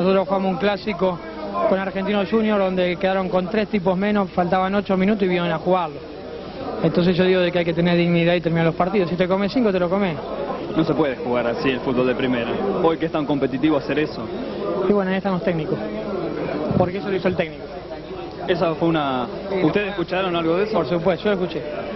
nosotros jugamos un clásico con Argentinos Juniors donde quedaron con 3 tipos menos, faltaban 8 minutos y vinieron a jugarlo. Entonces yo digo de que hay que tener dignidad y terminar los partidos. Si te comes 5, te lo comes. No se puede jugar así el fútbol de primera. Hoy que es tan competitivo hacer eso. Y bueno, ahí están los técnicos. Porque eso lo hizo el técnico. Esa fue una... ¿Ustedes escucharon algo de eso? Por supuesto, yo lo escuché.